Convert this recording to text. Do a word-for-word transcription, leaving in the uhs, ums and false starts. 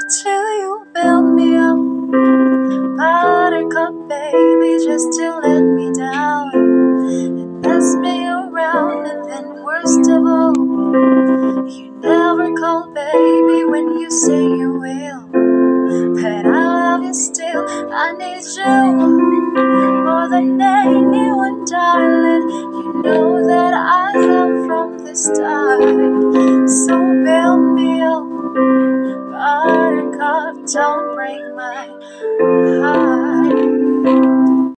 till you fill me up. Buttercup baby, just to let me down and mess me around. And then worst of all, you never call baby when you say you will. But I love you still, I need you more than anyone, darling. You know that I love from the start.